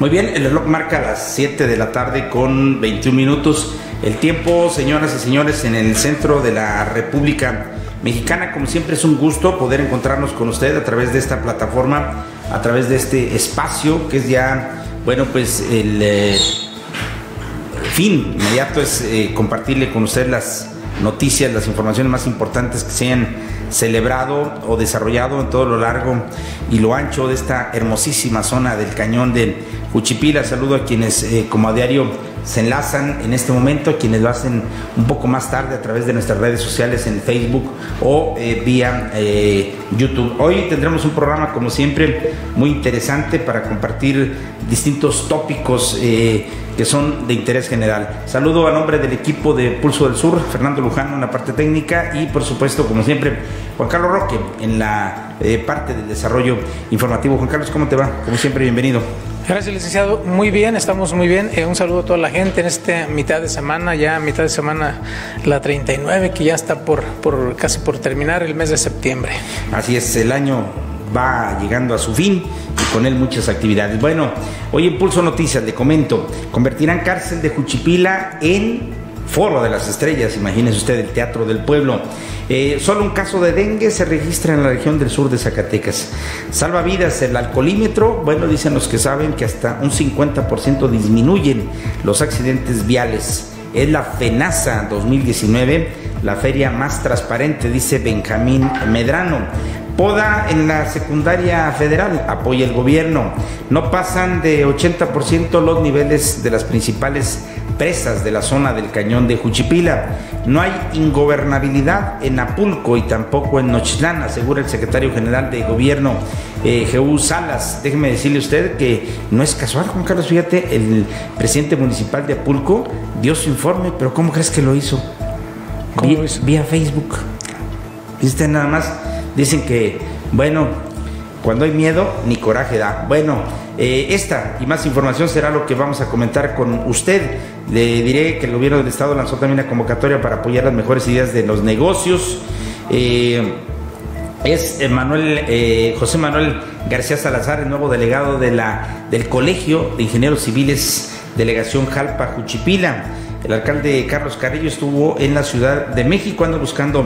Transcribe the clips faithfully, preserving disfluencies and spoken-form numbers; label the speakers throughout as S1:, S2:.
S1: Muy bien, el reloj marca las siete de la tarde con veintiún minutos. El tiempo, señoras y señores, en el centro de la República Mexicana. Como siempre, es un gusto poder encontrarnos con usted a través de esta plataforma, a través de este espacio que es ya, bueno, pues el eh, fin inmediato es eh, compartirle con usted las noticias, las informaciones más importantes que se han celebrado o desarrollado en todo lo largo y lo ancho de esta hermosísima zona del Cañón de Juchipila. Saludo a quienes eh, como a diario se enlazan en este momento, a quienes lo hacen un poco más tarde a través de nuestras redes sociales en Facebook o eh, vía eh, YouTube. Hoy tendremos un programa como siempre muy interesante para compartir distintos tópicos eh, que son de interés general. Saludo a nombre del equipo de Pulso del Sur, Fernando Lujano en la parte técnica y por supuesto, como siempre, Juan Carlos Roque en la eh, parte del desarrollo informativo. Juan Carlos, ¿cómo te va? Como siempre, bienvenido.
S2: Gracias, licenciado. Muy bien, estamos muy bien. Eh, un saludo a toda la gente en esta mitad de semana, ya mitad de semana la treinta y nueve, que ya está por, por casi por terminar el mes de septiembre.
S1: Así es, el año va llegando a su fin y con él muchas actividades. Bueno, hoy en Pulso Noticias le comento, convertirán cárcel de Juchipila en Foro de las Estrellas. Imagínese usted el Teatro del Pueblo. Eh, solo un caso de dengue se registra en la región del sur de Zacatecas. Salva vidas el alcoholímetro. Bueno, dicen los que saben que hasta un cincuenta por ciento disminuyen los accidentes viales. Es la FENASA dos mil diecinueve, la feria más transparente, dice Benjamín Medrano. Poda en la secundaria federal, apoya el gobierno. No pasan de ochenta por ciento los niveles de las principales presas de la zona del Cañón de Juchipila. No hay ingobernabilidad en Apulco y tampoco en Nochitlán, asegura el secretario general de gobierno, eh, Jehú Salas. Déjeme decirle usted que no es casual, Juan Carlos, fíjate, el presidente municipal de Apulco dio su informe, pero ¿cómo crees que lo hizo?
S2: ¿Cómo
S1: Vía,
S2: lo hizo?
S1: Vía Facebook. ¿Viste nada más? Dicen que, bueno, cuando hay miedo, ni coraje da. Bueno, eh, esta y más información será lo que vamos a comentar con usted. Le diré que el gobierno del estado lanzó también una convocatoria para apoyar las mejores ideas de los negocios. Eh, es Manuel, eh, José Manuel García Salazar, el nuevo delegado de la, del Colegio de Ingenieros Civiles, Delegación Jalpa Juchipila. El alcalde Carlos Carrillo estuvo en la Ciudad de México, ando buscando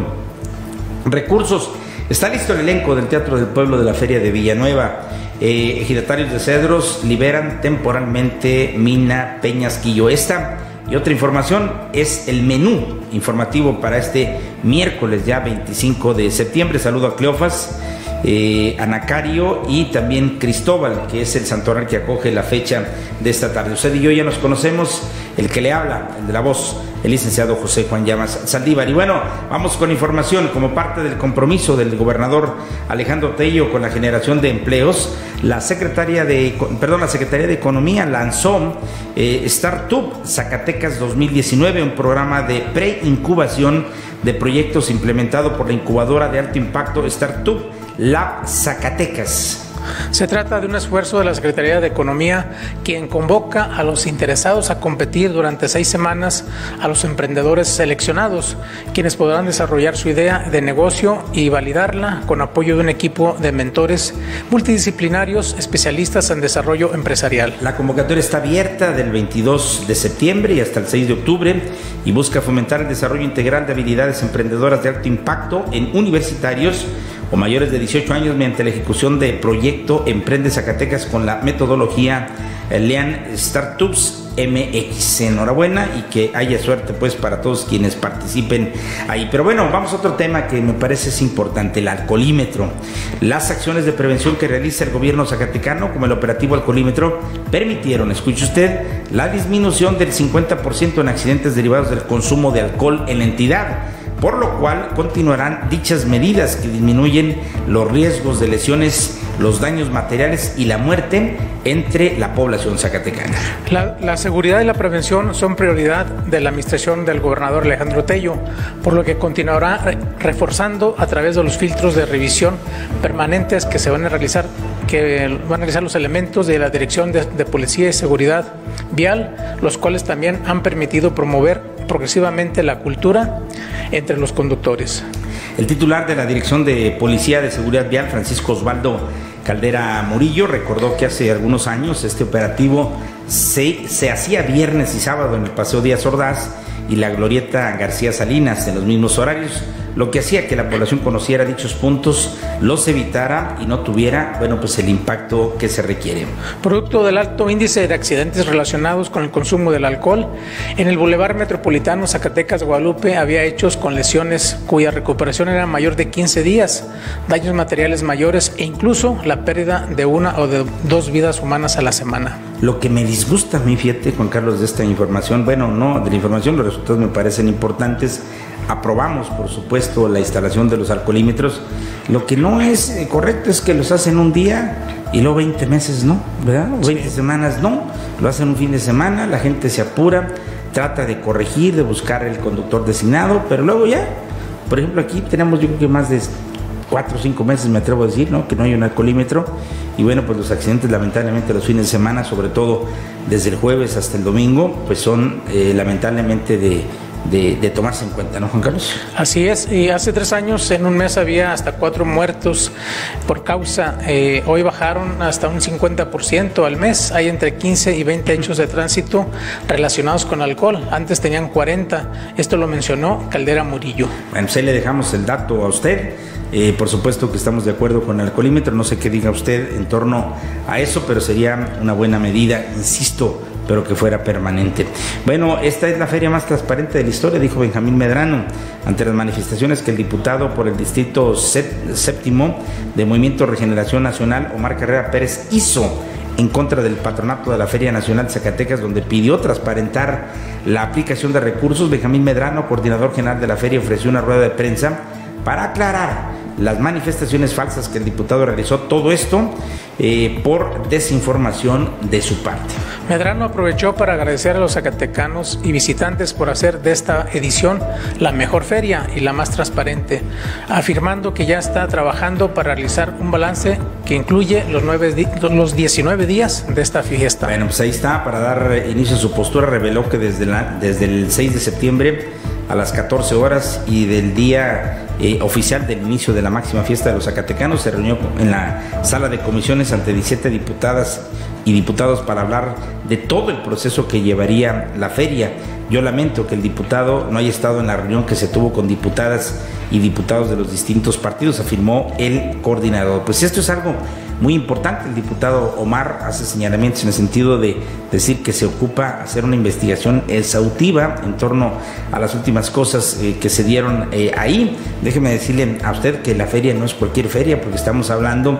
S1: recursos. Está listo el elenco del Teatro del Pueblo de la Feria de Villanueva. Eh, ejidatarios de Cedros liberan temporalmente mina Peñasquillo. Esta y otra información es el menú informativo para este miércoles ya veinticinco de septiembre. Saludo a Cleofas, eh, Anacario y también Cristóbal, que es el santoral que acoge la fecha de esta tarde. Usted y yo ya nos conocemos. El que le habla, el de la voz, el licenciado José Juan Llamas Saldívar. Y bueno, vamos con información. Como parte del compromiso del gobernador Alejandro Tello con la generación de empleos, la Secretaría de, perdón, la Secretaría de Economía lanzó eh, Startup Zacatecas dos mil diecinueve, un programa de preincubación de proyectos implementado por la incubadora de alto impacto Startup Lab Zacatecas.
S2: Se trata de un esfuerzo de la Secretaría de Economía, quien convoca a los interesados a competir durante seis semanas a los emprendedores seleccionados, quienes podrán desarrollar su idea de negocio y validarla con apoyo de un equipo de mentores multidisciplinarios especialistas en desarrollo empresarial.
S1: La convocatoria está abierta del veintidós de septiembre y hasta el seis de octubre y busca fomentar el desarrollo integral de habilidades emprendedoras de alto impacto en universitarios o mayores de dieciocho años mediante la ejecución de proyecto Emprende Zacatecas con la metodología Lean Startups M X. Enhorabuena y que haya suerte pues para todos quienes participen ahí. Pero bueno, vamos a otro tema que me parece es importante, el alcoholímetro. Las acciones de prevención que realiza el gobierno zacatecano, como el operativo alcoholímetro, permitieron, escuche usted, la disminución del cincuenta por ciento en accidentes derivados del consumo de alcohol en la entidad, por lo cual continuarán dichas medidas que disminuyen los riesgos de lesiones, los daños materiales y la muerte entre la población zacatecana.
S2: La, la seguridad y la prevención son prioridad de la administración del gobernador Alejandro Tello, por lo que continuará re reforzando a través de los filtros de revisión permanentes que se van a realizar, que van a realizar los elementos de la Dirección de, de Policía y Seguridad Vial, los cuales también han permitido promover progresivamente la cultura entre los conductores.
S1: El titular de la Dirección de Policía de Seguridad Vial, Francisco Osvaldo Caldera Murillo recordó que hace algunos años este operativo se, se hacía viernes y sábado en el Paseo Díaz Ordaz y la Glorieta García Salinas en los mismos horarios, lo que hacía que la población conociera dichos puntos, los evitara y no tuviera, bueno, pues el impacto que se requiere.
S2: Producto del alto índice de accidentes relacionados con el consumo del alcohol, en el Boulevard Metropolitano Zacatecas Guadalupe había hechos con lesiones cuya recuperación era mayor de quince días, daños materiales mayores e incluso la pérdida de una o de dos vidas humanas a la semana.
S1: Lo que me disgusta a mí, fíjate, Juan Carlos, de esta información, bueno, no, de la información los resultados me parecen importantes. Aprobamos, por supuesto, la instalación de los alcoholímetros. Lo que no es correcto es que los hacen un día y luego veinte meses no, ¿verdad? O veinte semanas no, lo hacen un fin de semana, la gente se apura, trata de corregir, de buscar el conductor designado, pero luego ya, por ejemplo, aquí tenemos yo creo que más de cuatro o cinco meses, me atrevo a decir, ¿no?, que no hay un alcoholímetro, y bueno, pues los accidentes lamentablemente los fines de semana, sobre todo desde el jueves hasta el domingo, pues son eh, lamentablemente de De, de tomarse en cuenta, ¿no, Juan Carlos?
S2: Así es, y hace tres años en un mes había hasta cuatro muertos por causa, eh, hoy bajaron hasta un cincuenta por ciento al mes, hay entre quince y veinte hechos de tránsito relacionados con alcohol, antes tenían cuarenta, esto lo mencionó Caldera Murillo.
S1: Bueno, pues ahí le dejamos el dato a usted. Eh, por supuesto que estamos de acuerdo con el alcoholímetro, no sé qué diga usted en torno a eso, pero sería una buena medida, insisto, pero que fuera permanente. Bueno, esta es la feria más transparente de la historia, dijo Benjamín Medrano, ante las manifestaciones que el diputado por el distrito séptimo de Movimiento Regeneración Nacional, Omar Carrera Pérez, hizo en contra del patronato de la Feria Nacional de Zacatecas, donde pidió transparentar la aplicación de recursos. Benjamín Medrano, coordinador general de la feria, ofreció una rueda de prensa para aclarar las manifestaciones falsas que el diputado realizó, todo esto eh, por desinformación de su parte.
S2: Medrano aprovechó para agradecer a los zacatecanos y visitantes por hacer de esta edición la mejor feria y la más transparente, afirmando que ya está trabajando para realizar un balance que incluye los, nueve, los diecinueve días de esta fiesta.
S1: Bueno, pues ahí está, para dar inicio a su postura, reveló que desde, la, desde el seis de septiembre a las catorce horas y del día eh, oficial del inicio de la máxima fiesta de los zacatecanos, se reunió en la sala de comisiones ante diecisiete diputadas y diputados para hablar de todo el proceso que llevaría la feria. Yo lamento que el diputado no haya estado en la reunión que se tuvo con diputadas y diputados de los distintos partidos, afirmó el coordinador. Pues esto es algo muy importante. El diputado Omar hace señalamientos en el sentido de decir que se ocupa hacer una investigación exhaustiva en torno a las últimas cosas eh, que se dieron eh, ahí. Déjeme decirle a usted que la feria no es cualquier feria, porque estamos hablando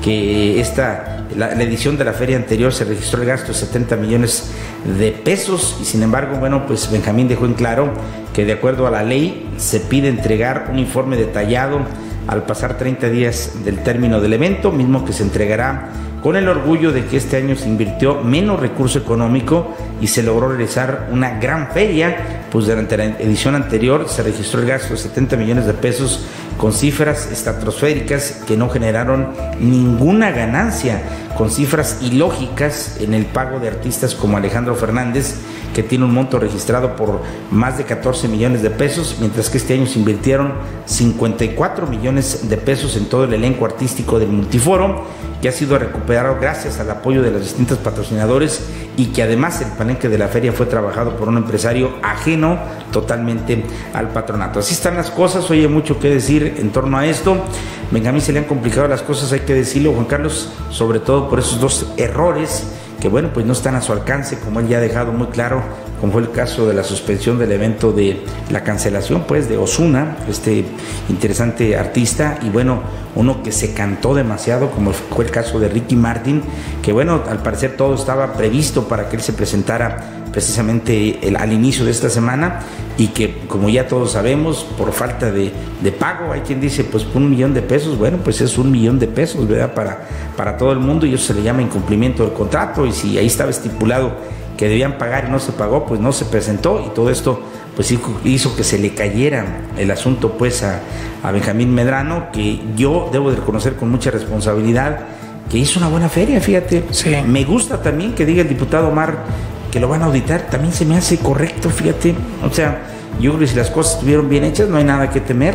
S1: que esta, la, la edición de la feria anterior se registró el gasto de setenta millones de pesos y sin embargo, bueno, pues Benjamín dejó en claro que de acuerdo a la ley se pide entregar un informe detallado al pasar treinta días del término del evento, mismo que se entregará con el orgullo de que este año se invirtió menos recurso económico y se logró realizar una gran feria, pues durante la edición anterior se registró el gasto de setenta millones de pesos con cifras estratosféricas que no generaron ninguna ganancia, con cifras ilógicas en el pago de artistas como Alejandro Fernández, que tiene un monto registrado por más de catorce millones de pesos, mientras que este año se invirtieron cincuenta y cuatro millones de pesos en todo el elenco artístico del Multiforo, que ha sido recuperado gracias al apoyo de los distintos patrocinadores y que además el palenque de la feria fue trabajado por un empresario ajeno totalmente al patronato. Así están las cosas, hoy hay mucho que decir en torno a esto. Benjamín, se le han complicado las cosas, hay que decirlo, Juan Carlos, sobre todo por esos dos errores que bueno, pues no están a su alcance, como él ya ha dejado muy claro, como fue el caso de la suspensión del evento, de la cancelación pues de Ozuna, este interesante artista, y bueno, uno que se cantó demasiado, como fue el caso de Ricky Martin, que bueno, al parecer todo estaba previsto para que él se presentara precisamente el, al inicio de esta semana, y que como ya todos sabemos, por falta de, de pago, hay quien dice pues un millón de pesos, bueno, pues es un millón de pesos, ¿verdad? Para, para todo el mundo, y eso se le llama incumplimiento del contrato, y si ahí estaba estipulado que debían pagar y no se pagó, pues no se presentó, y todo esto pues hizo que se le cayera el asunto pues a, a Benjamín Medrano, que yo debo de reconocer con mucha responsabilidad que hizo una buena feria, fíjate.
S2: Sí.
S1: Me gusta también que diga el diputado Omar que lo van a auditar, también se me hace correcto, fíjate, o sea, yo creo que si las cosas estuvieron bien hechas no hay nada que temer,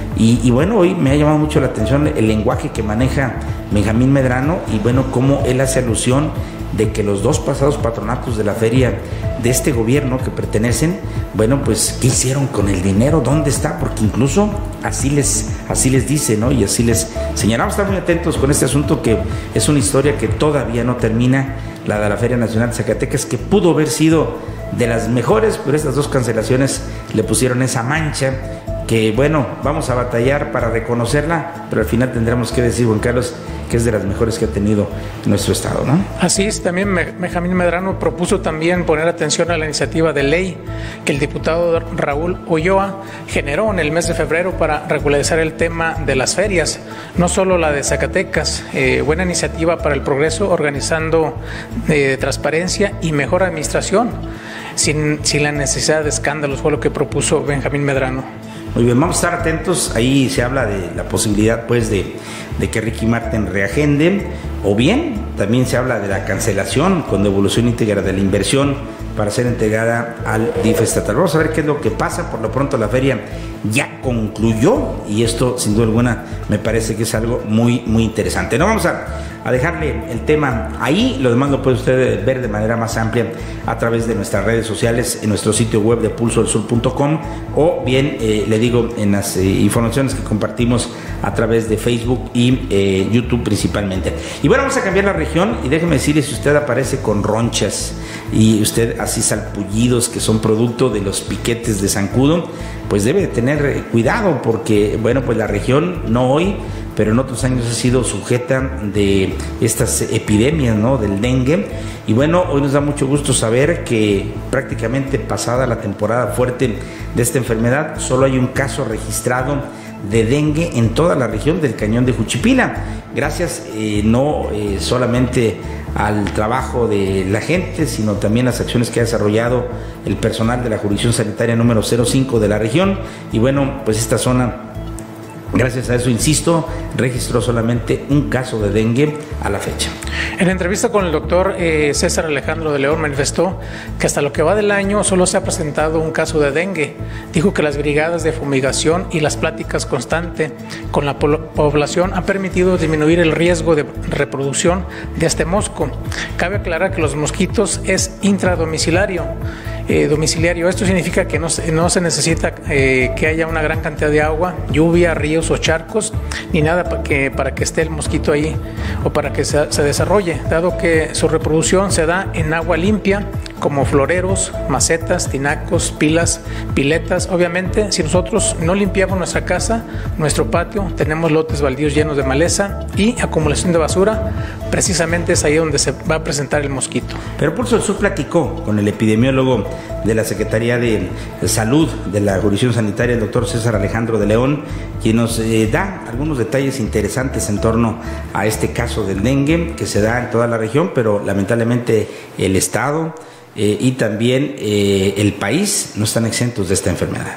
S1: Y, y bueno, hoy me ha llamado mucho la atención el lenguaje que maneja Benjamín Medrano y bueno, cómo él hace alusión de que los dos pasados patronatos de la feria de este gobierno que pertenecen, bueno, pues, ¿qué hicieron con el dinero? ¿Dónde está? Porque incluso así les, así les dice, ¿no? Y así les señalamos. Estamos muy atentos con este asunto, que es una historia que todavía no termina, la de la Feria Nacional de Zacatecas, que pudo haber sido de las mejores, pero estas dos cancelaciones le pusieron esa mancha que, bueno, vamos a batallar para reconocerla, pero al final tendremos que decir, Juan Carlos, que es de las mejores que ha tenido nuestro estado, ¿no?
S2: Así es, también Benjamín Medrano propuso también poner atención a la iniciativa de ley que el diputado Raúl Ulloa generó en el mes de febrero para regularizar el tema de las ferias, no solo la de Zacatecas, eh, buena iniciativa para el progreso, organizando eh, transparencia y mejor administración, sin, sin la necesidad de escándalos, fue lo que propuso Benjamín Medrano.
S1: Muy bien, vamos a estar atentos. Ahí se habla de la posibilidad, pues, de, de que Ricky Martin reagende, o bien también se habla de la cancelación con devolución íntegra de la inversión para ser entregada al D I F estatal. Vamos a ver qué es lo que pasa. Por lo pronto la feria ya concluyó y esto, sin duda alguna, me parece que es algo muy, muy interesante. No vamos a, a dejarle el tema ahí. Lo demás lo puede usted ver de manera más amplia a través de nuestras redes sociales, en nuestro sitio web de pulso del sur punto com, o bien, eh, le digo, en las eh, informaciones que compartimos a través de Facebook y eh, YouTube principalmente. Y bueno, vamos a cambiar la región y déjeme decirle, si usted aparece con ronchas y usted así salpullidos que son producto de los piquetes de zancudo, pues debe de tener cuidado, porque bueno, pues la región, no hoy, pero en otros años ha sido sujeta de estas epidemias, ¿no?, del dengue. Y bueno, hoy nos da mucho gusto saber que prácticamente pasada la temporada fuerte de esta enfermedad, solo hay un caso registrado de dengue en toda la región del Cañón de Juchipila, gracias eh, no eh, solamente al trabajo de la gente, sino también las acciones que ha desarrollado el personal de la jurisdicción sanitaria número cero cinco de la región. Y bueno, pues esta zona, gracias a eso, insisto, registró solamente un caso de dengue a la fecha.
S2: En entrevista con el doctor eh, César Alejandro de León, manifestó que hasta lo que va del año solo se ha presentado un caso de dengue. Dijo que las brigadas de fumigación y las pláticas constantes con la población han permitido disminuir el riesgo de reproducción de este mosco. Cabe aclarar que los mosquitos es intradomiciliario. Eh, domiciliario. Esto significa que no, no se necesita eh, que haya una gran cantidad de agua, lluvia, ríos o charcos, ni nada para que, para que esté el mosquito ahí o para que se, se desarrolle, dado que su reproducción se da en agua limpia, como floreros, macetas, tinacos, pilas, piletas. Obviamente, si nosotros no limpiamos nuestra casa, nuestro patio, tenemos lotes baldíos llenos de maleza y acumulación de basura, precisamente es ahí donde se va a presentar el mosquito.
S1: Pero Pulso del Sur platicó con el epidemiólogo de la Secretaría de Salud de la Jurisdicción Sanitaria, el doctor César Alejandro de León, quien nos eh, da algunos detalles interesantes en torno a este caso del dengue que se da en toda la región, pero lamentablemente el Estado eh, y también eh, el país no están exentos de esta enfermedad.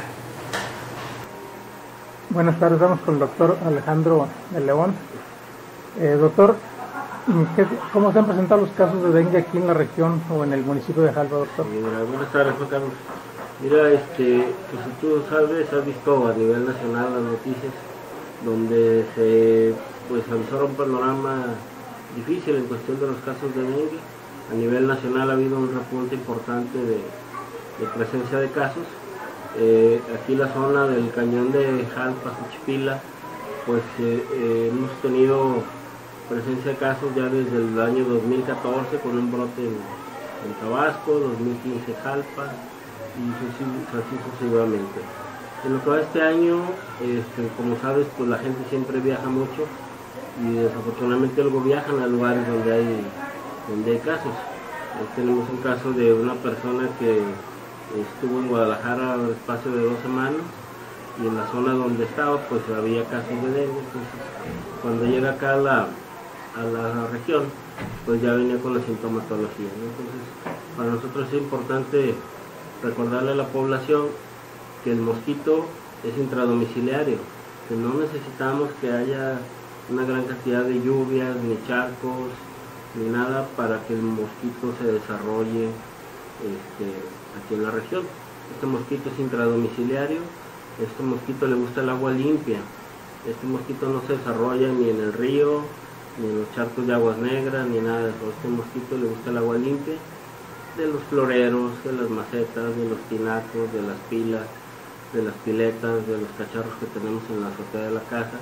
S2: Buenas tardes, vamos con el doctor Alejandro de León. Eh, doctor, ¿qué, ¿cómo se han presentado los casos de dengue aquí en la región o en el municipio de Jalpa, doctor?
S3: Mira, buenas tardes, Juan Carlos. Mira, este, pues si tú sabes, has visto a nivel nacional las noticias donde se pues avisó un panorama difícil en cuestión de los casos de dengue. A nivel nacional ha habido un repunte importante de, de presencia de casos. Eh, aquí la zona del cañón de Jalpa, Juchipila, pues eh, eh, hemos tenido presencia de casos ya desde el año dos mil catorce con un brote en, en Tabasco, dos mil quince Jalpa y así sucesivamente. En lo que va este año, este, como sabes, pues la gente siempre viaja mucho y desafortunadamente luego viajan a lugares donde hay, donde hay casos. Ahí tenemos un caso de una persona que estuvo en Guadalajara al espacio de dos semanas y en la zona donde estaba pues había casos de dengue. Entonces, cuando llega acá a la, a la región, pues ya venía con la sintomatología, ¿no? Entonces, para nosotros es importante recordarle a la población que el mosquito es intradomiciliario, que no necesitamos que haya una gran cantidad de lluvias, ni charcos, ni nada para que el mosquito se desarrolle este, aquí en la región. Este mosquito es intradomiciliario, Este mosquito le gusta el agua limpia. Este mosquito no se desarrolla ni en el río, ni en los charcos de aguas negras, ni nada de eso. Este mosquito le gusta el agua limpia, de los floreros, de las macetas, de los tinacos, de las pilas, de las piletas, de los cacharros que tenemos en la azotea de la casa.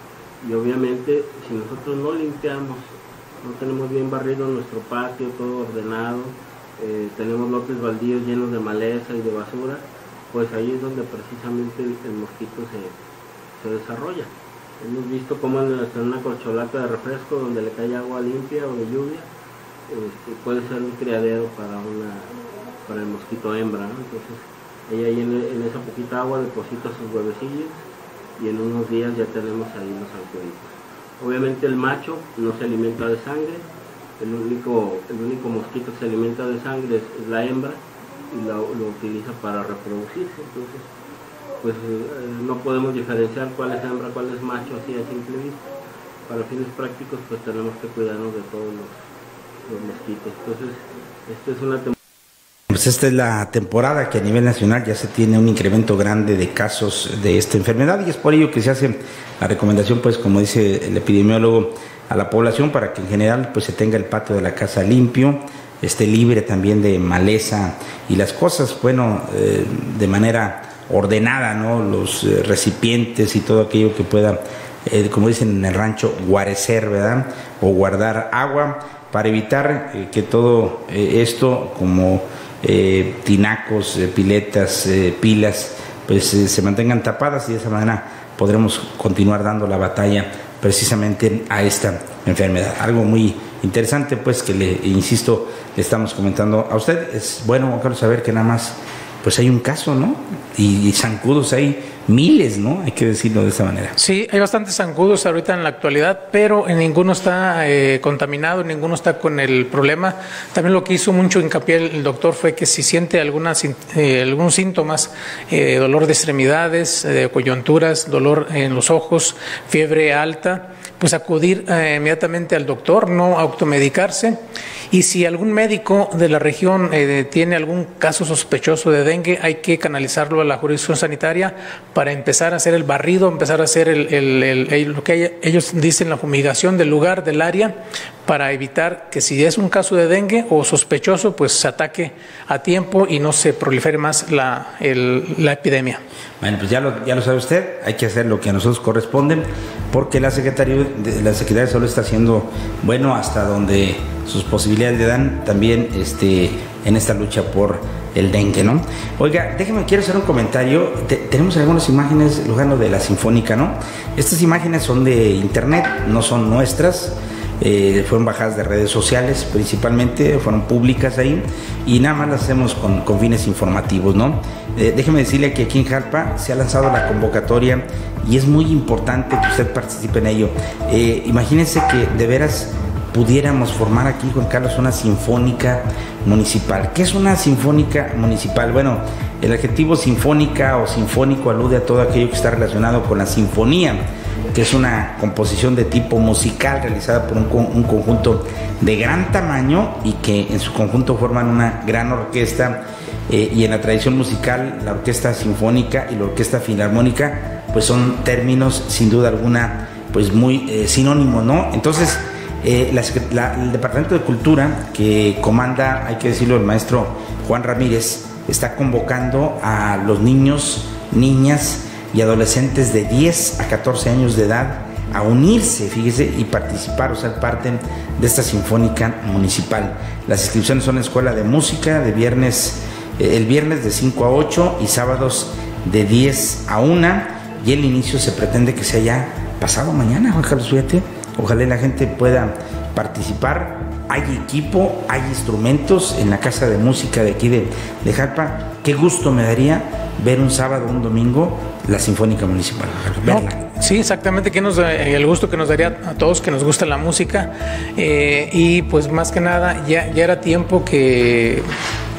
S3: Y obviamente, si nosotros no limpiamos, no tenemos bien barrido nuestro patio, todo ordenado, eh, tenemos lotes baldíos llenos de maleza y de basura, pues ahí es donde precisamente el, el mosquito se, se desarrolla. Hemos visto cómo en, en una corcholata de refresco donde le cae agua limpia o de lluvia, este, puede ser un criadero para, una, para el mosquito hembra, ¿no? Entonces ella ahí en, en esa poquita agua deposita sus huevecillos y en unos días ya tenemos ahí los arcoíris. Obviamente el macho no se alimenta de sangre, el único, el único mosquito que se alimenta de sangre es, es la hembra y lo, lo utiliza para reproducirse. Entonces pues eh, no podemos diferenciar cuál es hembra, cuál es macho así a simple vista. Para fines prácticos pues tenemos que cuidarnos de todos los, los mosquitos. Entonces esta es una temporada.
S1: Pues esta es la temporada que a nivel nacional ya se tiene un incremento grande de casos de esta enfermedad y es por ello que se hace la recomendación, pues como dice el epidemiólogo, a la población para que en general pues se tenga el patio de la casa limpio, esté libre también de maleza y las cosas, bueno, eh, de manera ordenada, ¿no? Los eh, recipientes y todo aquello que pueda, eh, como dicen en el rancho, guarecer, ¿verdad? O guardar agua para evitar eh, que todo eh, esto como Eh, tinacos, eh, piletas, eh, pilas, pues eh, se mantengan tapadas y de esa manera podremos continuar dando la batalla precisamente a esta enfermedad. Algo muy interesante, pues, que le insisto, le estamos comentando a usted. Es bueno, Juan Carlos, saber que nada más, pues hay un caso, ¿no? Y, y zancudos hay miles, ¿no? Hay que decirlo de esa manera.
S2: Sí, hay bastantes zancudos ahorita en la actualidad, pero en ninguno está eh, contaminado, ninguno está con el problema. También lo que hizo mucho hincapié el, el doctor fue que si siente algunas, eh, algunos síntomas, eh, dolor de extremidades, eh, coyunturas, dolor en los ojos, fiebre alta, pues acudir eh, inmediatamente al doctor, no automedicarse. Y si algún médico de la región eh, tiene algún caso sospechoso de dengue, hay que canalizarlo a la jurisdicción sanitaria para empezar a hacer el barrido, empezar a hacer el, el, el, el, lo que hay, ellos dicen la fumigación del lugar, del área, para evitar que si es un caso de dengue o sospechoso, pues se ataque a tiempo y no se prolifere más la, el, la epidemia.
S1: Bueno, pues ya lo, ya lo sabe usted, hay que hacer lo que a nosotros corresponde, porque la Secretaría de, la Secretaría de Salud está haciendo, bueno, hasta donde sus posibilidades le dan también este, en esta lucha por el dengue, ¿no? Oiga, déjeme, quiero hacer un comentario. Te, tenemos algunas imágenes, Lujano, de la Sinfónica, ¿no? Estas imágenes son de internet, no son nuestras. Eh, fueron bajadas de redes sociales principalmente, fueron públicas ahí y nada más las hacemos con, con fines informativos, ¿no? Eh, déjeme decirle que aquí en Jalpa se ha lanzado la convocatoria y es muy importante que usted participe en ello. Eh, imagínense que de veras pudiéramos formar aquí, Juan Carlos, una sinfónica municipal. ¿Qué es una sinfónica municipal? Bueno, el adjetivo sinfónica o sinfónico alude a todo aquello que está relacionado con la sinfonía, que es una composición de tipo musical realizada por un, un conjunto de gran tamaño y que en su conjunto forman una gran orquesta, eh, y en la tradición musical la orquesta sinfónica y la orquesta filarmónica pues son términos sin duda alguna pues muy eh, sinónimos, ¿no? Entonces eh, la, la, el Departamento de Cultura que comanda, hay que decirlo, el maestro Juan Ramírez, está convocando a los niños, niñas y adolescentes de diez a catorce años de edad a unirse, fíjese, y participar o ser parte de esta sinfónica municipal. Las inscripciones son en Escuela de Música de viernes, eh, el viernes de cinco a ocho y sábados de diez a una, y el inicio se pretende que sea ya pasado mañana, Juan Carlos, fíjate. Ojalá la gente pueda participar. Hay equipo, hay instrumentos en la Casa de Música de aquí de, de Jalpa. Qué gusto me daría ver un sábado o un domingo la Sinfónica Municipal. Verla.
S2: No, sí, exactamente, que nos, el gusto que nos daría a todos que nos gusta la música, eh, y pues más que nada ya, ya era tiempo que,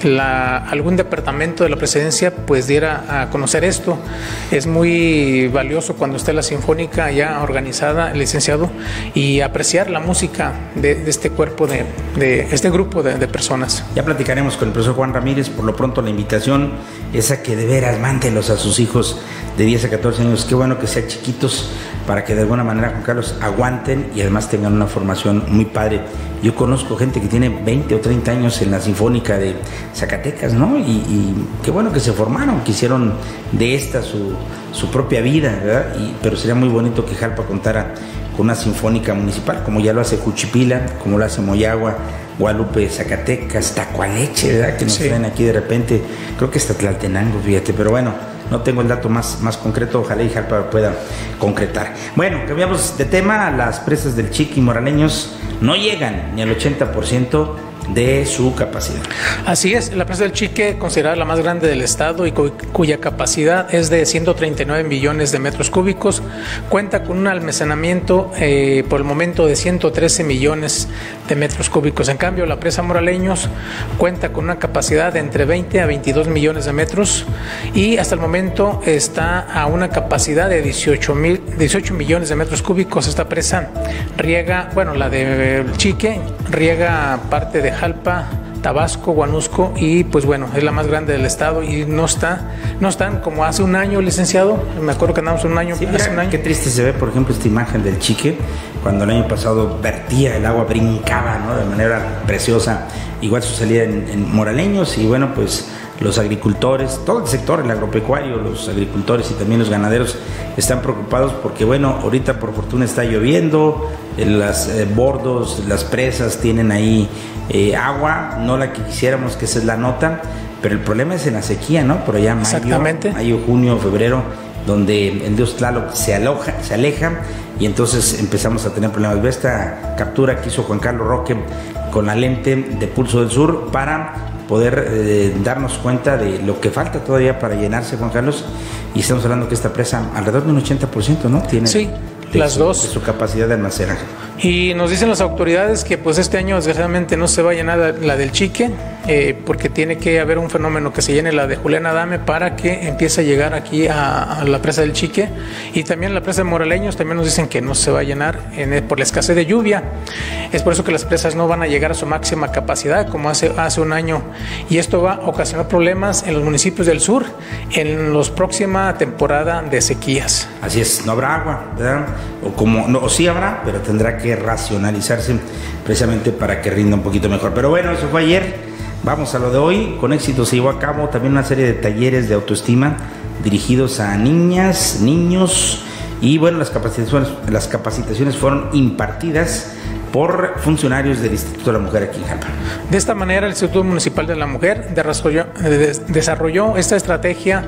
S2: la, algún departamento de la presidencia pues diera a conocer esto. Es muy valioso cuando esté la Sinfónica ya organizada, el licenciado, y apreciar la música de, de este cuerpo, de, de este grupo de, de personas.
S1: Ya platicaremos con el profesor Juan Ramírez. Por lo pronto la invitación es a que de veras mándenlos a sus hijos de diez a catorce años. Qué bueno que sean chiquitos para que de alguna manera, Juan Carlos, aguanten y además tengan una formación muy padre. Yo conozco gente que tiene veinte o treinta años en la Sinfónica de Zacatecas, ¿no? Y, y qué bueno que se formaron, que hicieron de esta su, su propia vida, ¿verdad? Y, pero sería muy bonito que Jalpa contara con una sinfónica municipal, como ya lo hace Juchipila, como lo hace Moyagua, Guadalupe, Zacatecas, Tacualeche, ¿verdad? Que nos sí. traen aquí de repente, creo que hasta Tlaltenango, fíjate, pero bueno, no tengo el dato más, más concreto, ojalá y Jalpa pueda concretar. Bueno, cambiamos de tema. Las presas del Chiqui Moraleños no llegan ni al ochenta por ciento de su capacidad.
S2: Así es, la presa del Chique, considerada la más grande del estado y cu cuya capacidad es de ciento treinta y nueve millones de metros cúbicos, cuenta con un almacenamiento eh, por el momento de ciento trece millones de metros cúbicos. En cambio, la presa Moraleños cuenta con una capacidad de entre veinte a veintidós millones de metros y hasta el momento está a una capacidad de dieciocho millones de metros cúbicos. Esta presa riega, bueno, la de Chique riega parte de Jalpa, Tabasco, Huanusco y pues bueno, es la más grande del estado y no está, no están como hace un año, licenciado. Me acuerdo que andamos un año,
S1: sí,
S2: hace un año.
S1: Qué triste se ve, por ejemplo, esta imagen del Chique, cuando el año pasado vertía el agua, brincaba, ¿no? De manera preciosa, igual su salida en, en Moraleños y bueno, pues los agricultores, todo el sector, el agropecuario, los agricultores y también los ganaderos están preocupados porque bueno, ahorita por fortuna está lloviendo, los eh, bordos, las presas tienen ahí eh, agua, no la que quisiéramos, que esa es la nota, pero el problema es en la sequía, ¿no? Por allá mayo, mayo, junio, febrero, donde el dios Tlaloc se, aloja, se aleja y entonces empezamos a tener problemas. Ve esta captura que hizo Juan Carlos Roque con la lente de Pulso del Sur para poder eh, darnos cuenta de lo que falta todavía para llenarse, Juan Carlos, y estamos hablando que esta presa alrededor de un ochenta por ciento, ¿no? Tiene
S2: sí,
S1: de
S2: las
S1: su,
S2: dos.
S1: De su capacidad de almacenaje.
S2: Y nos dicen las autoridades que pues este año desgraciadamente no se va a llenar la, la del Chique, eh, porque tiene que haber un fenómeno que se llene la de Julián Adame para que empiece a llegar aquí a, a la presa del Chique. Y también la presa de Moraleños también nos dicen que no se va a llenar en, por la escasez de lluvia. Es por eso que las presas no van a llegar a su máxima capacidad como hace, hace un año. Y esto va a ocasionar problemas en los municipios del sur en la próxima temporada de sequías.
S1: Así es, no habrá agua, ¿verdad? O, como, no, o sí habrá, pero tendrá que racionalizarse precisamente para que rinda un poquito mejor. Pero bueno, eso fue ayer. Vamos a lo de hoy. Con éxito se llevó a cabo también una serie de talleres de autoestima dirigidos a niñas, niños y bueno, las capacitaciones, las capacitaciones fueron impartidas por funcionarios del Instituto de la Mujer aquí en Jalpa.
S2: De esta manera, el Instituto Municipal de la Mujer desarrolló, desarrolló esta estrategia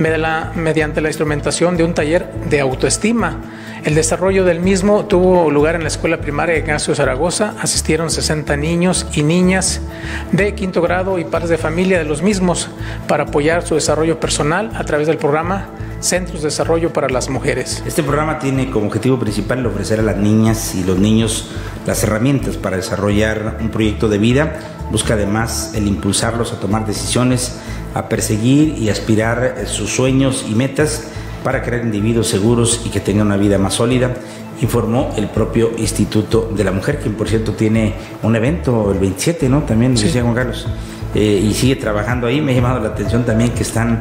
S2: mediante la instrumentación de un taller de autoestima. El desarrollo del mismo tuvo lugar en la Escuela Primaria Ignacio Zaragoza. Asistieron sesenta niños y niñas de quinto grado y padres de familia de los mismos para apoyar su desarrollo personal a través del programa Centros de Desarrollo para las Mujeres.
S1: Este programa tiene como objetivo principal ofrecer a las niñas y los niños las herramientas para desarrollar un proyecto de vida. Busca además el impulsarlos a tomar decisiones, a perseguir y aspirar sus sueños y metas para crear individuos seguros y que tengan una vida más sólida, informó el propio Instituto de la Mujer, quien por cierto tiene un evento el veintisiete, ¿no? También sí. Decía Juan Carlos. Eh, y sigue trabajando ahí. Me ha llamado la atención también que están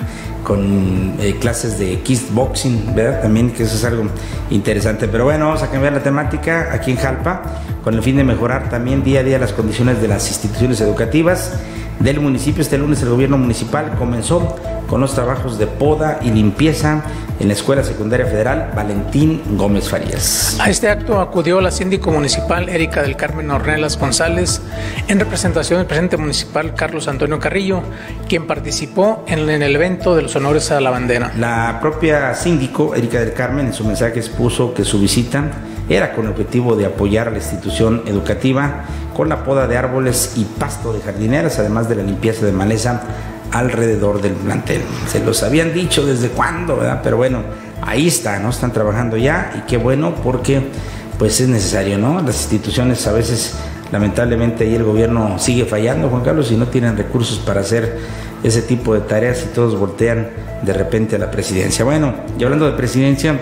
S1: con eh, clases de kickboxing, ¿verdad? También que eso es algo interesante. Pero bueno, vamos a cambiar la temática aquí en Jalpa con el fin de mejorar también día a día las condiciones de las instituciones educativas del municipio. Este lunes el gobierno municipal comenzó con los trabajos de poda y limpieza en la Escuela Secundaria Federal Valentín Gómez Farías.
S2: A este acto acudió la síndico municipal Erika del Carmen Ornelas González en representación del presidente municipal Carlos Antonio Carrillo, quien participó en, en el evento de los honores a la bandera.
S1: La propia síndico Erika del Carmen en su mensaje expuso que su visita era con el objetivo de apoyar a la institución educativa con la poda de árboles y pasto de jardineras, además de la limpieza de maleza alrededor del plantel. Se los habían dicho desde cuándo, ¿verdad? Pero bueno, ahí está, ¿no? Están trabajando ya y qué bueno porque pues es necesario, ¿no? Las instituciones a veces Lamentablemente ahí el gobierno sigue fallando, Juan Carlos, y no tienen recursos para hacer ese tipo de tareas y todos voltean de repente a la presidencia. Bueno, y hablando de presidencia,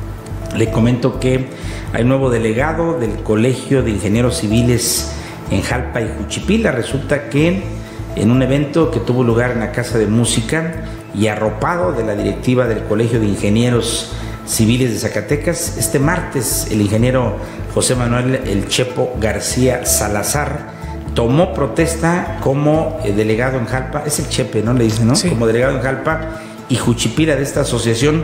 S1: le comento que hay nuevo delegado del Colegio de Ingenieros Civiles en Jalpa y Juchipila. Resulta que en un evento que tuvo lugar en la Casa de Música y arropado de la directiva del Colegio de Ingenieros Civiles de Zacatecas, este martes el ingeniero José Manuel El Chepo García Salazar tomó protesta como delegado en Jalpa, es el Chepe, ¿no? Le dicen, ¿no? Sí. Como delegado en Jalpa y Juchipila de esta asociación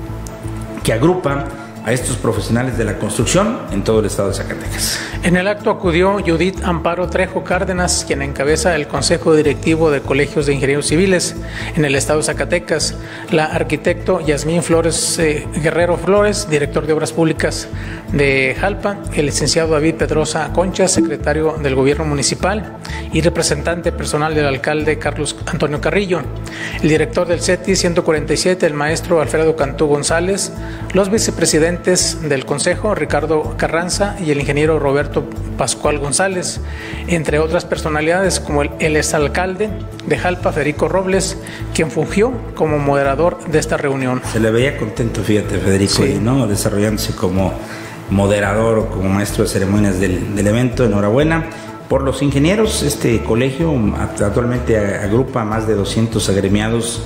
S1: que agrupa a estos profesionales de la construcción en todo el estado de Zacatecas.
S2: En el acto acudió Judith Amparo Trejo Cárdenas, quien encabeza el Consejo Directivo de Colegios de Ingenieros Civiles en el estado de Zacatecas, la arquitecto Yasmín Flores eh, Guerrero Flores, director de Obras Públicas de Jalpa, el licenciado David Pedrosa Concha, secretario del Gobierno Municipal y representante personal del alcalde Carlos Antonio Carrillo, el director del C E T I ciento cuarenta y siete, el maestro Alfredo Cantú González, los vicepresidentes del Consejo, Ricardo Carranza y el ingeniero Roberto Pascual González, entre otras personalidades como el, el exalcalde de Jalpa, Federico Robles, quien fungió como moderador de esta reunión.
S1: Se le veía contento, fíjate, Federico, sí. y, ¿no? desarrollándose como moderador o como maestro de ceremonias del, del evento. Enhorabuena por los ingenieros. Este colegio actualmente agrupa a más de doscientos agremiados.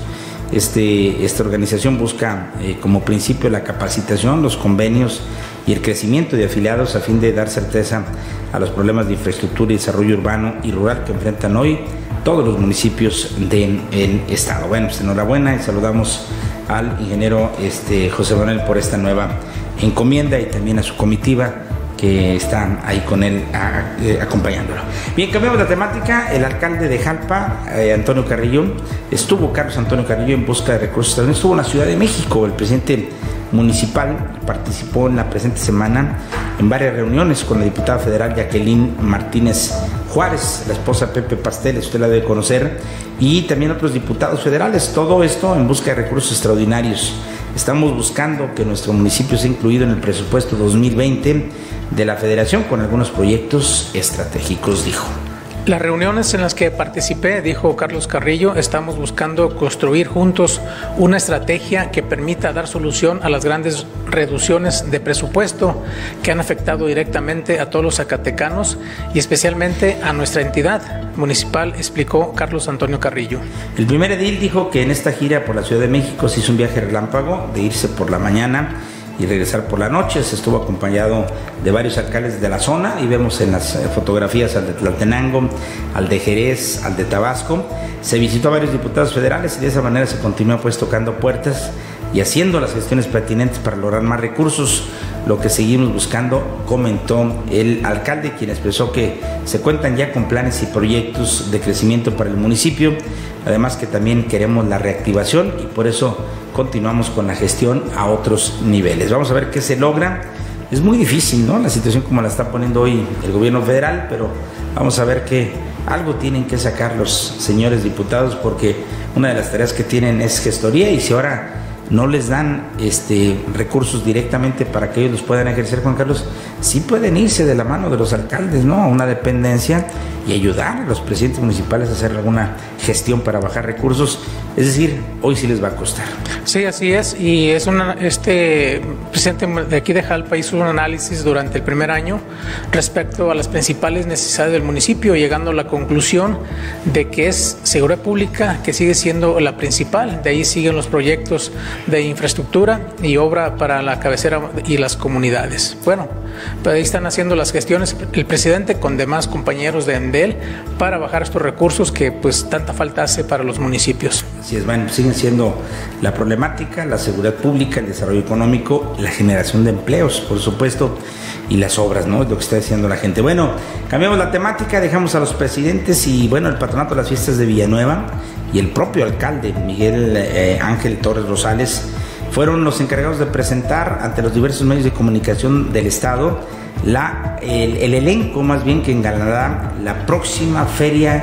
S1: Este, esta organización busca eh, como principio la capacitación, los convenios y el crecimiento de afiliados a fin de dar certeza a los problemas de infraestructura y desarrollo urbano y rural que enfrentan hoy todos los municipios del estado. Bueno, pues enhorabuena y saludamos al ingeniero este, José Manuel por esta nueva encomienda y también a su comitiva que están ahí con él a, eh, acompañándolo. Bien, cambiamos la temática. El alcalde de Jalpa, eh, Antonio Carrillo, estuvo, Carlos Antonio Carrillo, en busca de recursos. También estuvo en la Ciudad de México. El presidente municipal participó en la presente semana en varias reuniones con la diputada federal Jacqueline Martínez Juárez, la esposa Pepe Pasteles, usted la debe conocer, y también otros diputados federales. Todo esto en busca de recursos extraordinarios. Estamos buscando que nuestro municipio sea incluido en el presupuesto dos mil veinte de la Federación con algunos proyectos estratégicos, dijo.
S2: Las reuniones en las que participé, dijo Carlos Carrillo, estamos buscando construir juntos una estrategia que permita dar solución a las grandes reducciones de presupuesto que han afectado directamente a todos los zacatecanos y especialmente a nuestra entidad municipal, explicó Carlos Antonio Carrillo.
S1: El primer edil dijo que en esta gira por la Ciudad de México se hizo un viaje relámpago de irse por la mañana y regresar por la noche. Se estuvo acompañado de varios alcaldes de la zona y vemos en las fotografías al de Tlaltenango, al de Jerez, al de Tabasco. Se visitó a varios diputados federales y de esa manera se continúa pues tocando puertas y haciendo las gestiones pertinentes para lograr más recursos, lo que seguimos buscando, comentó el alcalde, quien expresó que se cuentan ya con planes y proyectos de crecimiento para el municipio, además que también queremos la reactivación y por eso continuamos con la gestión a otros niveles. Vamos a ver qué se logra. Es muy difícil, ¿no?, la situación como la está poniendo hoy el gobierno federal, pero vamos a ver que algo tienen que sacar los señores diputados, porque una de las tareas que tienen es gestoría, y si ahora no les dan este, recursos directamente para que ellos los puedan ejercer, Juan Carlos, sí pueden irse de la mano de los alcaldes, ¿no?, a una dependencia y ayudar a los presidentes municipales a hacer alguna gestión para bajar recursos. Es decir, hoy sí les va a costar.
S2: Sí, así es, y es una, este presidente de aquí de Jalpa hizo un análisis durante el primer año respecto a las principales necesidades del municipio, llegando a la conclusión de que es seguridad pública, que sigue siendo la principal. De ahí siguen los proyectos de infraestructura y obra para la cabecera y las comunidades. Bueno, pues ahí están haciendo las gestiones el presidente con demás compañeros de él para bajar estos recursos que pues tanta falta hace para los municipios.
S1: Así es, bueno, siguen siendo la problemática, la seguridad pública, el desarrollo económico, la generación de empleos, por supuesto, y las obras, ¿no? Es lo que está diciendo la gente. Bueno, cambiamos la temática, dejamos a los presidentes y, bueno, el patronato de las fiestas de Villanueva y el propio alcalde, Miguel eh, Ángel Torres Rosales, fueron los encargados de presentar ante los diversos medios de comunicación del estado la, el, el elenco, más bien, que engalanará la próxima Feria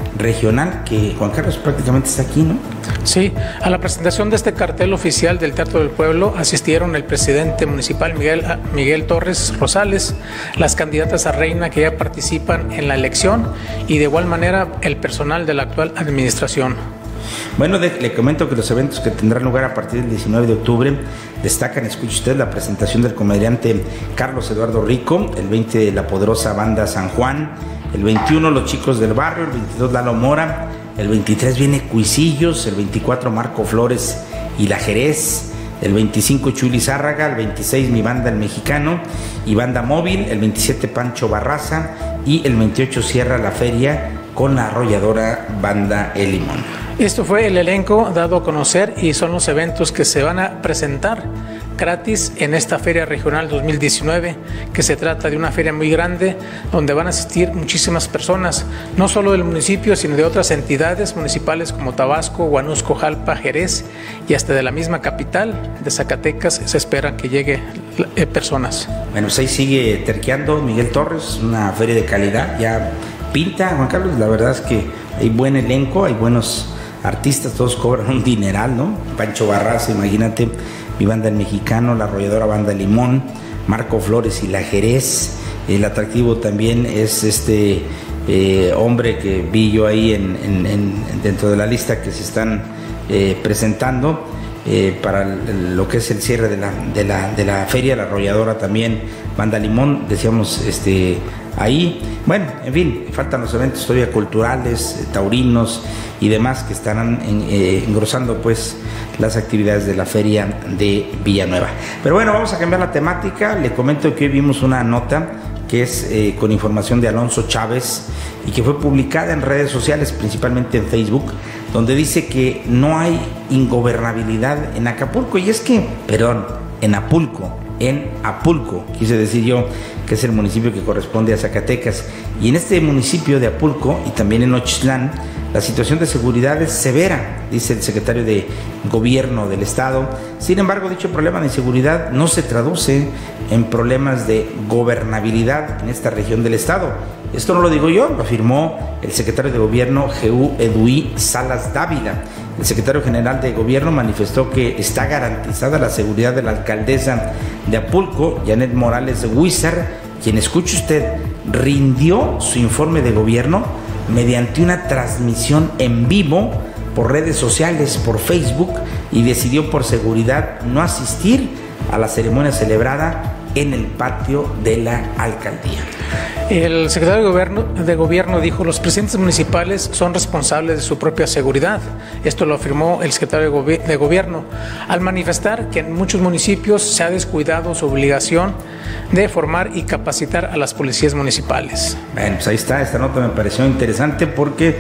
S1: regional que Juan Carlos prácticamente está aquí, ¿no?
S2: Sí, a la presentación de este cartel oficial del Teatro del Pueblo asistieron el presidente municipal Miguel, Miguel Torres Rosales, las candidatas a reina que ya participan en la elección y de igual manera el personal de la actual administración.
S1: Bueno, de, le comento que los eventos que tendrán lugar a partir del diecinueve de octubre destacan, escuche usted, la presentación del comediante Carlos Eduardo Rico, el veinte la poderosa banda San Juan, el veintiuno los Chicos del Barrio, el veintidós Lalo Mora, el veintitrés viene Cuisillos, el veinticuatro Marco Flores y La Jerez, el veinticinco Chuy Lizárraga, el veintiséis Mi Banda El Mexicano y Banda Móvil, el veintisiete Pancho Barraza y el veintiocho cierra la feria con la arrolladora Banda El Limón.
S2: Esto fue el elenco dado a conocer y son los eventos que se van a presentar gratis en esta Feria Regional dos mil diecinueve, que se trata de una feria muy grande donde van a asistir muchísimas personas, no solo del municipio, sino de otras entidades municipales como Tabasco, Huanusco, Jalpa, Jerez y hasta de la misma capital de Zacatecas se espera que llegue eh, personas.
S1: Bueno, pues ahí sigue terqueando Miguel Torres, una feria de calidad, ya pinta, Juan Carlos, la verdad es que hay buen elenco, hay buenos artistas, todos cobran un dineral, ¿no? Pancho Barraza, imagínate, Mi Banda El Mexicano, la arrolladora Banda Limón, Marco Flores y La Jerez. El atractivo también es este eh, hombre que vi yo ahí en, en, en, dentro de la lista que se están eh, presentando eh, para el, lo que es el cierre de la, de, la, de la feria, la arrolladora también, Banda Limón, decíamos este ahí. Bueno, en fin, faltan los eventos todavía culturales, taurinos y demás que estarán en, eh, engrosando pues las actividades de la feria de Villanueva. Pero bueno, vamos a cambiar la temática. Le comento que hoy vimos una nota que es eh, con información de Alonso Chávez y que fue publicada en redes sociales, principalmente en Facebook, donde dice que no hay ingobernabilidad en Acapulco. Y es que, perdón, en Apulco, en Apulco, quise decir yo, que es el municipio que corresponde a Zacatecas. Y en este municipio de Apulco y también en Ochitlán, la situación de seguridad es severa, dice el secretario de Gobierno del Estado. Sin embargo, dicho problema de inseguridad no se traduce en problemas de gobernabilidad en esta región del Estado. Esto no lo digo yo, lo afirmó el secretario de Gobierno, Jehú Eduí Salas Dávila. El secretario general de Gobierno manifestó que está garantizada la seguridad de la alcaldesa de Apulco, Janet Morales Huizar, quien, escuche usted, rindió su informe de gobierno mediante una transmisión en vivo por redes sociales, por Facebook, y decidió por seguridad no asistir a la ceremonia celebrada en el patio de la alcaldía.
S2: El secretario de Gobierno, de Gobierno dijo: los presidentes municipales son responsables de su propia seguridad. Esto lo afirmó el secretario de, Gobi- de Gobierno al manifestar que en muchos municipios se ha descuidado su obligación de formar y capacitar a las policías municipales.
S1: Bueno, pues ahí está, esta nota me pareció interesante porque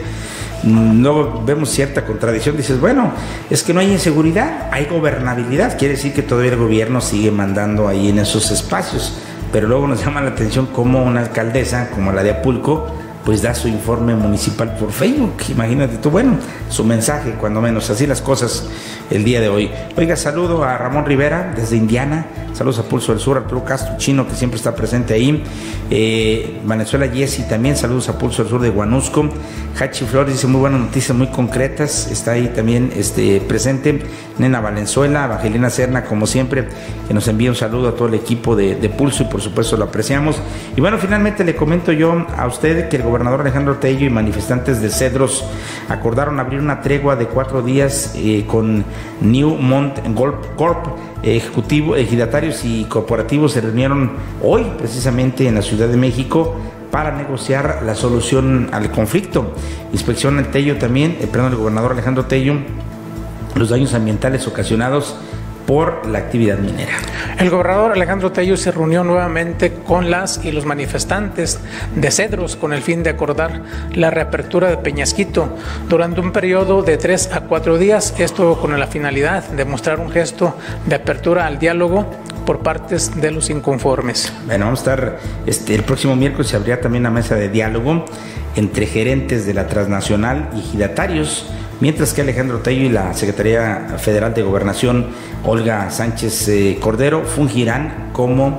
S1: no vemos cierta contradicción. Dices, bueno, es que no hay inseguridad, hay gobernabilidad, quiere decir que todavía el gobierno sigue mandando ahí en esos espacios. Pero luego nos llama la atención cómo una alcaldesa como la de Apulco pues da su informe municipal por Facebook. Imagínate tú, bueno, su mensaje, cuando menos, así las cosas el día de hoy. Oiga, saludo a Ramón Rivera desde Indiana, saludos a Pulso del Sur, Arturo Castro Chino, que siempre está presente ahí, eh, Venezuela Jessy también, saludos a Pulso del Sur de Huanusco. Hachi Flores dice muy buenas noticias, muy concretas, está ahí también este, presente. Nena Valenzuela, Evangelina Serna, como siempre, que nos envía un saludo a todo el equipo de, de Pulso, y por supuesto lo apreciamos. Y bueno, finalmente le comento yo a usted que el gobernador Alejandro Tello y manifestantes de Cedros acordaron abrir una tregua de cuatro días eh, con New Mont Golf Corp. Ejecutivo, ejidatarios y corporativos se reunieron hoy precisamente en la Ciudad de México para negociar la solución al conflicto. Inspecciona el Tello también, eh, perdón, el gobernador Alejandro Tello, los daños ambientales ocasionados por la actividad minera.
S2: El gobernador Alejandro Tello se reunió nuevamente con las y los manifestantes de Cedros con el fin de acordar la reapertura de Peñasquito durante un periodo de tres a cuatro días, esto con la finalidad de mostrar un gesto de apertura al diálogo por partes de los inconformes.
S1: Bueno, vamos a estar, este, el próximo miércoles se abrirá también una mesa de diálogo entre gerentes de la transnacional y ejidatarios, mientras que Alejandro Tello y la Secretaría Federal de Gobernación, Olga Sánchez eh, Cordero, fungirán como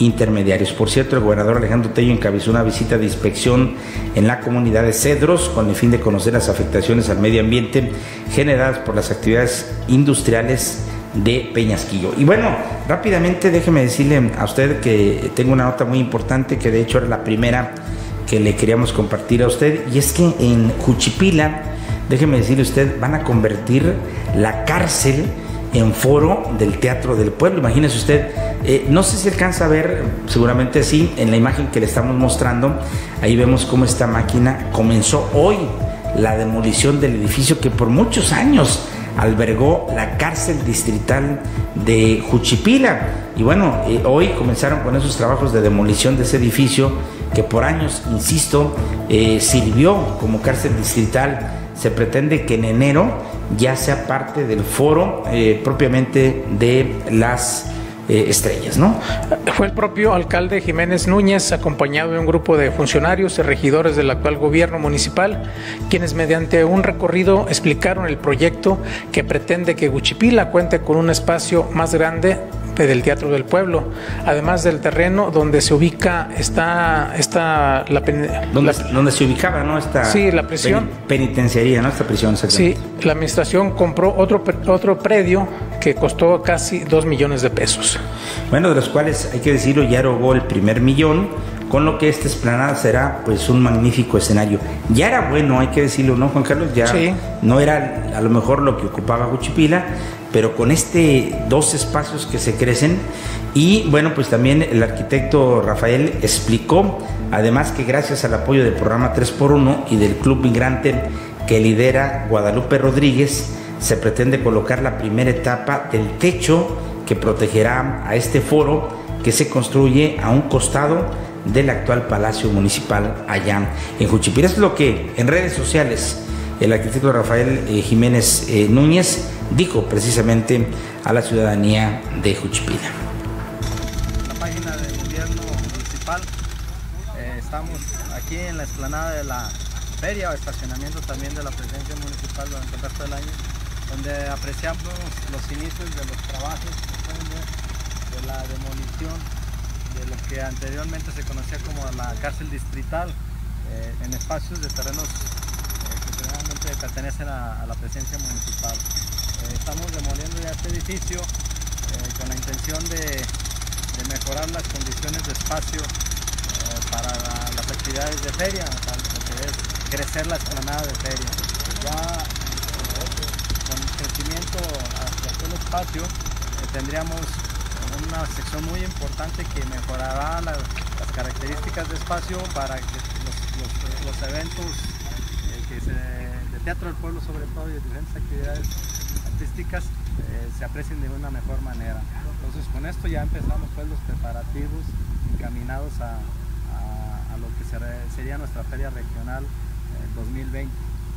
S1: intermediarios. Por cierto, el gobernador Alejandro Tello encabezó una visita de inspección en la comunidad de Cedros con el fin de conocer las afectaciones al medio ambiente generadas por las actividades industriales de Peñasquillo. Y bueno, rápidamente déjeme decirle a usted que tengo una nota muy importante, que de hecho era la primera que le queríamos compartir a usted, y es que en Juchipila, déjeme decirle a usted, van a convertir la cárcel en foro del Teatro del Pueblo. Imagínese usted, eh, no sé si alcanza a ver, seguramente sí, en la imagen que le estamos mostrando, ahí vemos cómo esta máquina comenzó hoy la demolición del edificio que por muchos años albergó la cárcel distrital de Juchipila. Y bueno, eh, hoy comenzaron con esos trabajos de demolición de ese edificio que por años, insisto, eh, sirvió como cárcel distrital. Se pretende que en enero ya sea parte del foro eh, propiamente de las eh, estrellas, ¿no?
S2: Fue el propio alcalde Jiménez Núñez, acompañado de un grupo de funcionarios y regidores del actual gobierno municipal, quienes mediante un recorrido explicaron el proyecto que pretende que Juchipila cuente con un espacio más grande del Teatro del Pueblo, además del terreno donde se ubica está esta la,
S1: donde,
S2: la,
S1: donde se ubicaba, ¿no? Esta
S2: sí, la prisión
S1: penitenciaría, ¿no? Esta prisión.
S2: Sí, la administración compró otro otro predio que costó casi dos millones de pesos.
S1: Bueno, de los cuales hay que decirlo, ya erogó el primer millón, con lo que esta explanada será pues un magnífico escenario. Ya era bueno, hay que decirlo, ¿no, Juan Carlos? Ya
S2: sí.
S1: No era a lo mejor lo que ocupaba Juchipila, pero con este dos espacios que se crecen. Y bueno, pues también el arquitecto Rafael explicó, además, que gracias al apoyo del programa tres por uno y del Club Migrante que lidera Guadalupe Rodríguez, se pretende colocar la primera etapa del techo que protegerá a este foro, que se construye a un costado del actual Palacio Municipal allá en Juchipila. Eso es lo que en redes sociales el arquitecto Rafael eh, Jiménez eh, Núñez dijo precisamente a la ciudadanía de Juchipila.
S4: La página del gobierno municipal, eh, estamos aquí en la explanada de la feria o estacionamiento también de la presidencia municipal durante el resto del año, donde apreciamos los inicios de los trabajos de la demolición de lo que anteriormente se conocía como la cárcel distrital, eh, en espacios de terrenos eh, que generalmente pertenecen a, a la presidencia municipal. Eh, estamos demoliendo ya este edificio eh, con la intención de, de mejorar las condiciones de espacio eh, para la, las actividades de feria, para lo que es crecer la explanada de feria. Ya eh, con el crecimiento hacia aquel espacio eh, tendríamos una sección muy importante que mejorará la, las características de espacio para que los, los, los eventos eh, que se, de Teatro del Pueblo sobre todo y de diferentes actividades artísticas eh, se aprecien de una mejor manera. Entonces con esto ya empezamos pues los preparativos encaminados a, a, a lo que será, sería nuestra feria regional eh, dos mil veinte.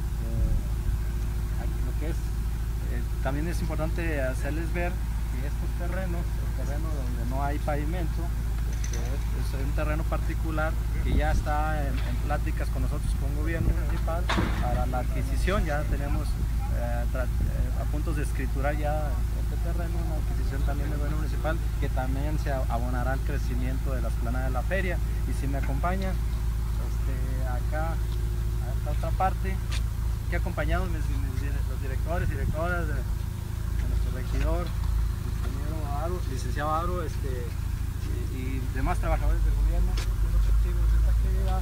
S4: Eh, aquí lo que es, eh, también es importante hacerles ver que estos terrenos, terreno donde no hay pavimento, que es, es un terreno particular que ya está en, en pláticas con nosotros, con el gobierno municipal, para la adquisición. Ya tenemos eh, eh, a puntos de escriturar ya este terreno, una adquisición también del gobierno municipal, que también se abonará al crecimiento de la explanada de la feria. Y si me acompañan este, acá, a esta otra parte, que acompañados mis, mis, los directores y directoras de, de nuestro regidor, Aro, licenciado Aro, este, y, y demás trabajadores del gobierno. Los objetivos de esta actividad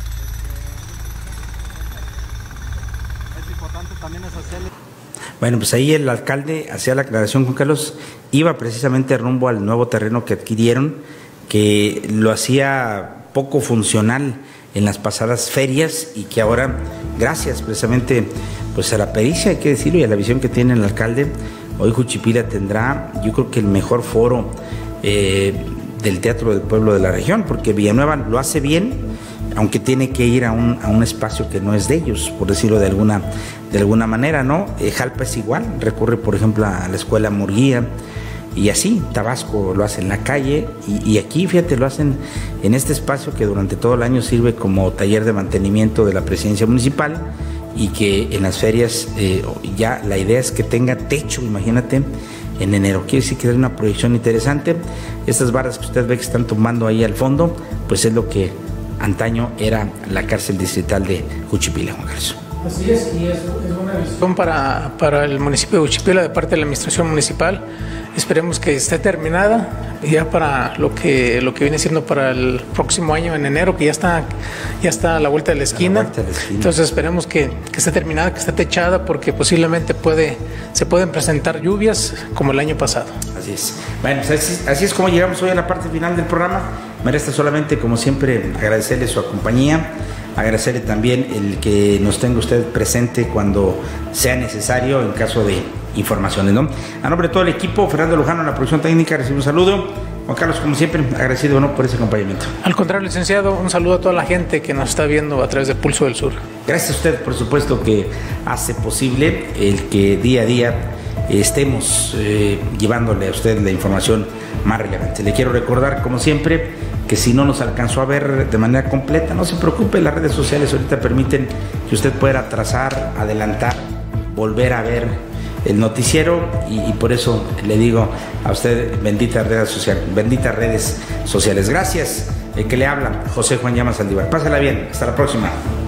S4: este, es importante también es hacerle.
S1: Bueno, pues ahí el alcalde hacía la aclaración, Juan Carlos, iba precisamente rumbo al nuevo terreno que adquirieron, que lo hacía poco funcional en las pasadas ferias y que ahora, gracias precisamente pues a la pericia, hay que decirlo, y a la visión que tiene el alcalde, hoy Juchipila tendrá, yo creo que el mejor foro eh, del Teatro del Pueblo de la región, porque Villanueva lo hace bien, aunque tiene que ir a un, a un espacio que no es de ellos, por decirlo de alguna, de alguna manera, ¿no? Eh, Jalpa es igual, recurre, por ejemplo, a la Escuela Murguía, y así, Tabasco lo hace en la calle, y, y aquí, fíjate, lo hacen en este espacio que durante todo el año sirve como taller de mantenimiento de la presidencia municipal, y que en las ferias eh, ya la idea es que tenga techo, imagínate, en enero. Quiere decir que es una proyección interesante. Estas barras que usted ve que están tumbando ahí al fondo, pues es lo que antaño era la cárcel distrital de Juchipila, Juan Carlos.
S2: Así es, y es, es una visión para, para el municipio de Juchipila de parte de la administración municipal. Esperemos que esté terminada ya para lo que lo que viene siendo para el próximo año en enero, que ya está ya está a la vuelta de la esquina.
S1: Vuelta de la esquina.
S2: Entonces esperemos que, que esté terminada, que esté techada, porque posiblemente puede se pueden presentar lluvias como el año pasado.
S1: Así es. Bueno, pues así, así es como llegamos hoy a la parte final del programa. Me resta solamente, como siempre, agradecerle su compañía, agradecerle también el que nos tenga usted presente cuando sea necesario en caso de informaciones, ¿no? A nombre de todo el equipo, Fernando Lujano en la producción técnica, recibo un saludo. Juan Carlos, como siempre, agradecido, ¿no?, por ese acompañamiento.
S2: Al contrario, licenciado, un saludo a toda la gente que nos está viendo a través de Pulso del Sur.
S1: Gracias a usted, por supuesto, que hace posible el que día a día estemos eh, llevándole a usted la información más relevante. Le quiero recordar, como siempre, que si no nos alcanzó a ver de manera completa, no se preocupe, las redes sociales ahorita permiten que usted pueda trazar, adelantar, volver a ver el noticiero, y, y por eso le digo a usted, benditas redes sociales, benditas redes sociales. Gracias, el que le habla, José Juan Llamas Saldívar. Pásala bien, hasta la próxima.